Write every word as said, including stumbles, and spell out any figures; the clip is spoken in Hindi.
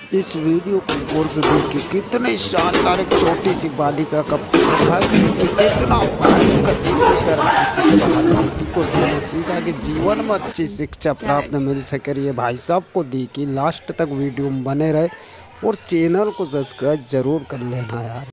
इस वीडियो को गौर से देखिए, कितने शानदार एक छोटी सी बालिका का प्रभास देखिए, कितना भयंकर। इसी तरह की शिक्षा हर बेटी को देना चाहिए ताकि जीवन में अच्छी शिक्षा प्राप्त मिल सके। ये भाई साहब को देखिए, लास्ट तक वीडियो में बने रहे और चैनल को सब्सक्राइब जरूर कर लेना यार।